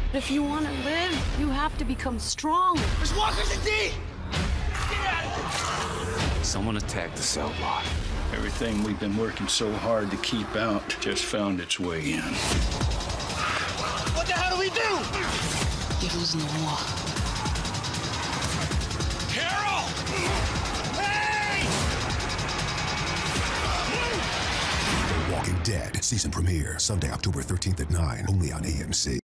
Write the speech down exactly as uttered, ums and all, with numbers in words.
But if you want to live, you have to become strong. There's walkers in D! Someone attacked the cell block. Everything we've been working so hard to keep out just found its way in. What the hell do we do? It was no more. Carol! Hey! The Walking Dead season premiere Sunday, October thirteenth at nine, only on A M C.